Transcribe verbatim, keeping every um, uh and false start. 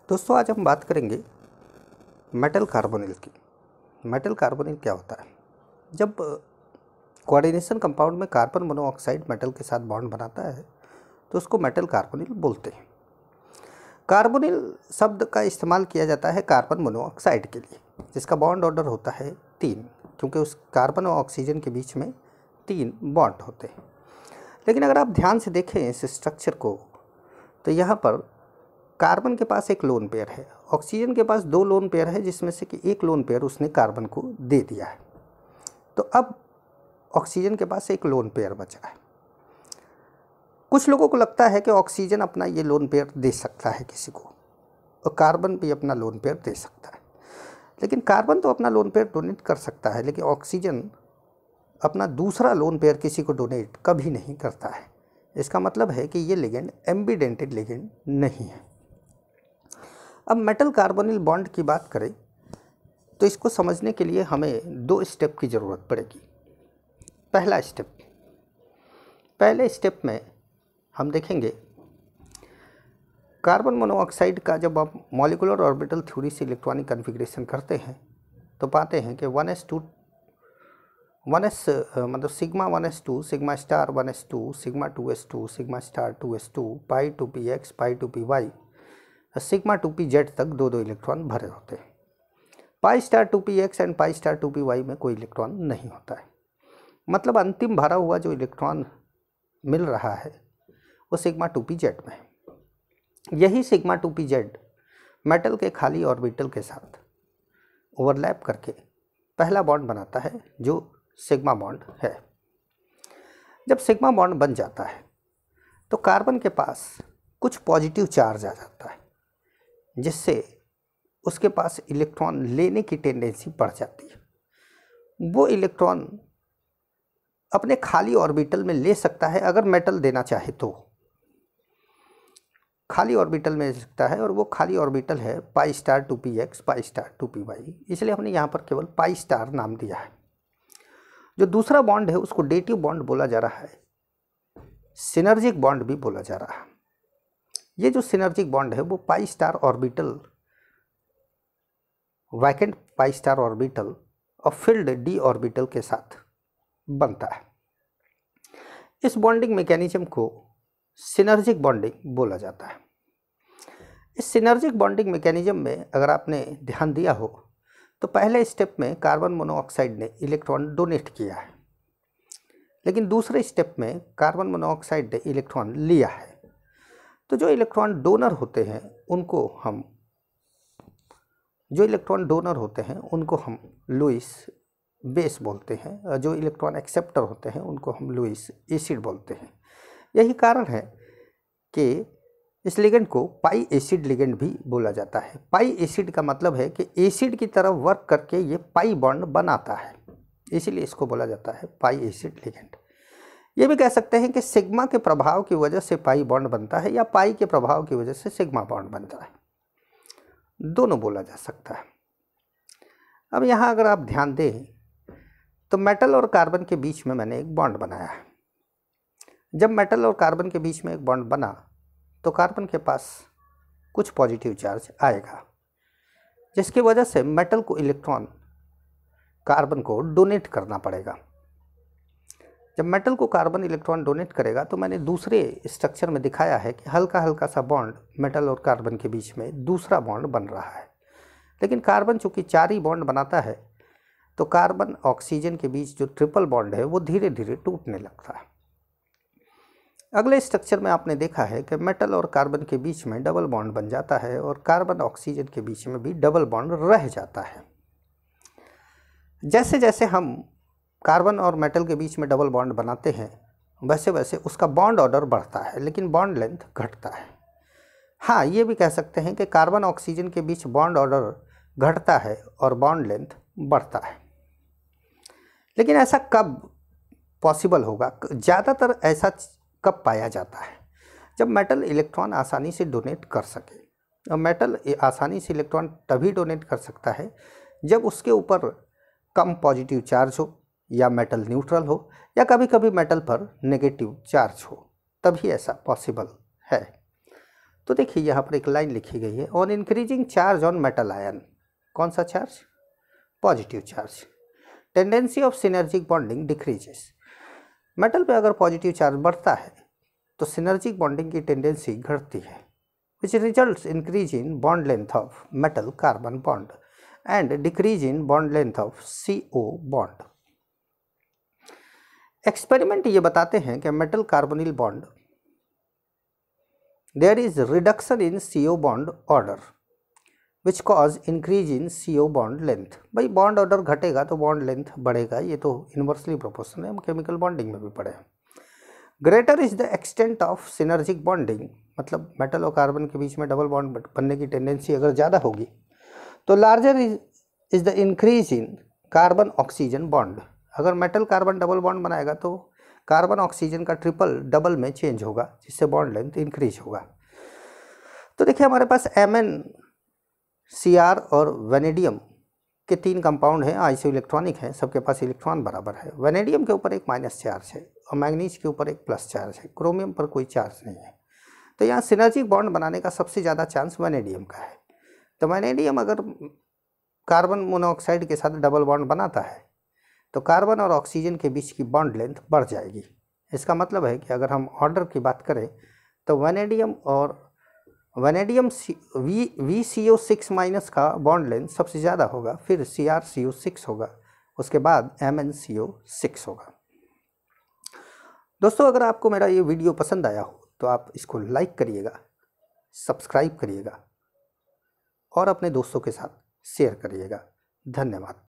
दोस्तों आज हम बात करेंगे मेटल कार्बोनिल की। मेटल कार्बोनिल क्या होता है? जब कोऑर्डिनेशन कंपाउंड में कार्बन मोनोऑक्साइड मेटल के साथ बॉन्ड बनाता है तो उसको मेटल कार्बोनिल बोलते हैं। कार्बोनिल शब्द का इस्तेमाल किया जाता है कार्बन मोनोऑक्साइड के लिए, जिसका बॉन्ड ऑर्डर होता है तीन, क्योंकि उस कार्बन और ऑक्सीजन के बीच में तीन बॉन्ड होते हैं। लेकिन अगर आप ध्यान से देखें इस स्ट्रक्चर को तो यहाँ पर कार्बन के पास एक लोन पेयर है, ऑक्सीजन के पास दो लोन पेयर है, जिसमें से कि एक लोन पेयर उसने कार्बन को दे दिया है। तो अब ऑक्सीजन के पास एक लोन पेयर बचा है। कुछ लोगों को लगता है कि ऑक्सीजन अपना ये लोन पेयर दे सकता है किसी को, और कार्बन भी अपना लोन पेयर दे सकता है। लेकिन कार्बन तो अपना लोन पेयर डोनेट कर सकता है, लेकिन ऑक्सीजन अपना दूसरा लोन पेयर किसी को डोनेट कभी नहीं करता है। इसका मतलब है कि ये लिगेंड एम्बिडेंटेड लिगेंड नहीं है। अब मेटल कार्बोनिल बॉन्ड की बात करें तो इसको समझने के लिए हमें दो स्टेप की ज़रूरत पड़ेगी। पहला स्टेप, पहले स्टेप में हम देखेंगे कार्बन मोनोऑक्साइड का जब आप मॉलिक्यूलर ऑर्बिटल थ्योरी से इलेक्ट्रॉनिक कॉन्फ़िगरेशन करते हैं तो पाते हैं कि one s two one s मतलब sigma one s two, sigma star one s two, sigma two s two, sigma star two s two, pi two p x, pi two p y, sigma two p z तक दो दो electron भरे होते हैं। Pi star two p x and pi star two p Y में कोई electron नहीं होता है। मतलब अंतिम भरा हुआ जो इलेक्ट्रॉन मिल रहा है वो सिग्मा टू पी जेड में है। यही sigma two p z metal के खाली ऑर्बिटल के साथ ओवरलैप करके पहला बॉन्ड बनाता है जो सिग्मा बॉन्ड है। जब सिग्मा बॉन्ड बन जाता है तो कार्बन के पास कुछ पॉजिटिव चार्ज आ जाता है, जिससे उसके पास इलेक्ट्रॉन लेने की टेंडेंसी बढ़ जाती है। वो इलेक्ट्रॉन अपने खाली ऑर्बिटल में ले सकता है, अगर मेटल देना चाहे तो खाली ऑर्बिटल में ले सकता है, और वो खाली ऑर्बिटल है pi star two p x, pi star two p y, इसलिए हमने यहाँ पर केवल पाई स्टार नाम दिया है। जो दूसरा बॉन्ड है उसको डेटिव बॉन्ड बोला जा रहा है, सिनर्जिक बॉन्ड भी बोला जा रहा है। ये जो सिनर्जिक बॉन्ड है वो pi star orbital, vacant pi star orbital और फिल्ड डी ऑर्बिटल के साथ बनता है। इस बॉन्डिंग मैकेनिज्म को सिनर्जिक बॉन्डिंग बोला जाता है। इस सिनर्जिक बॉन्डिंग मैकेनिज्म में अगर आपने ध्यान दिया हो तो पहले स्टेप में कार्बन मोनोऑक्साइड ने इलेक्ट्रॉन डोनेट किया है, लेकिन दूसरे स्टेप में कार्बन मोनोऑक्साइड ने इलेक्ट्रॉन लिया है। तो जो इलेक्ट्रॉन डोनर होते हैं उनको हम जो इलेक्ट्रॉन डोनर होते हैं उनको हम लुईस बेस बोलते हैं, और जो इलेक्ट्रॉन एक्सेप्टर होते हैं उनको हम लुईस एसिड बोलते हैं। यही कारण है कि इस लिगेंड को पाई एसिड लिगेंड भी बोला जाता है। पाई एसिड का मतलब है कि एसिड की तरह वर्क करके ये पाई बॉन्ड बनाता है, इसीलिए इसको बोला जाता है पाई एसिड लिगेंड। ये भी कह सकते हैं कि सिग्मा के प्रभाव की वजह से पाई बॉन्ड बनता है, या पाई के प्रभाव की वजह से सिग्मा बॉन्ड बनता है, दोनों बोला जा सकता है। अब यहाँ अगर आप ध्यान दें तो मेटल और कार्बन के बीच में मैंने एक बॉन्ड बनाया है। जब मेटल और कार्बन के बीच में एक बॉन्ड बना तो कार्बन के पास कुछ पॉजिटिव चार्ज आएगा, जिसकी वजह से मेटल को इलेक्ट्रॉन कार्बन को डोनेट करना पड़ेगा। जब मेटल को कार्बन इलेक्ट्रॉन डोनेट करेगा तो मैंने दूसरे स्ट्रक्चर में दिखाया है कि हल्का हल्का सा बॉन्ड मेटल और कार्बन के बीच में दूसरा बॉन्ड बन रहा है। लेकिन कार्बन चूँकि चार ही बॉन्ड बनाता है तो कार्बन ऑक्सीजन के बीच जो ट्रिपल बॉन्ड है वो धीरे धीरे टूटने लगता है। अगले स्ट्रक्चर में आपने देखा है कि मेटल और कार्बन के बीच में डबल बॉन्ड बन जाता है, और कार्बन ऑक्सीजन के बीच में भी डबल बॉन्ड रह जाता है। जैसे जैसे हम कार्बन और मेटल के बीच में डबल बॉन्ड बनाते हैं वैसे वैसे उसका बॉन्ड ऑर्डर बढ़ता है, लेकिन बॉन्ड लेंथ घटता है। हाँ, ये भी कह सकते हैं कि कार्बन ऑक्सीजन के बीच बॉन्ड ऑर्डर घटता है और बॉन्ड लेंथ बढ़ता है। लेकिन ऐसा कब पॉसिबल होगा? ज़्यादातर ऐसा कब पाया जाता है? जब मेटल इलेक्ट्रॉन आसानी से डोनेट कर सके। और मेटल आसानी से इलेक्ट्रॉन तभी डोनेट कर सकता है जब उसके ऊपर कम पॉजिटिव चार्ज हो, या मेटल न्यूट्रल हो, या कभी कभी मेटल पर नेगेटिव चार्ज हो, तभी ऐसा पॉसिबल है। तो देखिए यहाँ पर एक लाइन लिखी गई है, on increasing charge on metal ion, कौन सा charge? Positive charge, tendency of synergic bonding decreases. Metal पे अगर पॉजिटिव चार्ज बढ़ता है तो सिनर्जिक बॉन्डिंग की टेंडेंसी घटती है, which results increase in bond length of metal carbon bond and decrease in bond length of C O bond. Experiment ये बताते हैं कि metal carbonyl bond there is reduction in C O bond order which cause increase in C O bond length. भाई bond order घटेगा तो bond length बढ़ेगा, ये तो इन्वर्सली प्रोपोर्शनल है, हम केमिकल बॉन्डिंग में भी पढ़े हैं। Greater is the extent of synergic bonding, मतलब मेटल और कार्बन के बीच में डबल बॉन्ड बनने की टेंडेंसी अगर ज़्यादा होगी तो larger is is the increase in carbon oxygen bond. अगर मेटल कार्बन डबल बॉन्ड बनाएगा तो कार्बन ऑक्सीजन का ट्रिपल डबल में चेंज होगा, जिससे बॉन्ड लेंथ इंक्रीज होगा। तो देखिए हमारे पास एम एन सी आर और वेनेडियम के तीन कंपाउंड हैं, आइसो इलेक्ट्रॉनिक हैं, सबके पास इलेक्ट्रॉन बराबर है। वेनेडियम के ऊपर एक माइनस चार्ज है और मैग्नीज के ऊपर एक प्लस चार्ज है, क्रोमियम पर कोई चार्ज नहीं है। तो यहाँ सिनर्जिक बॉन्ड बनाने का सबसे ज़्यादा चांस वेनेडियम का है। तो वेनेडियम अगर कार्बन मोनोऑक्साइड के साथ डबल बॉन्ड बनाता है तो कार्बन और ऑक्सीजन के बीच की बॉन्ड लेंथ बढ़ जाएगी। इसका मतलब है कि अगर हम ऑर्डर की बात करें तो वेनेडियम और vanadium V V C O six minus का बॉन्ड लेंथ सबसे ज़्यादा होगा, फिर C R C O six होगा, उसके बाद M N C O six होगा। दोस्तों अगर आपको मेरा ये वीडियो पसंद आया हो तो आप इसको लाइक करिएगा, सब्सक्राइब करिएगा और अपने दोस्तों के साथ शेयर करिएगा। धन्यवाद।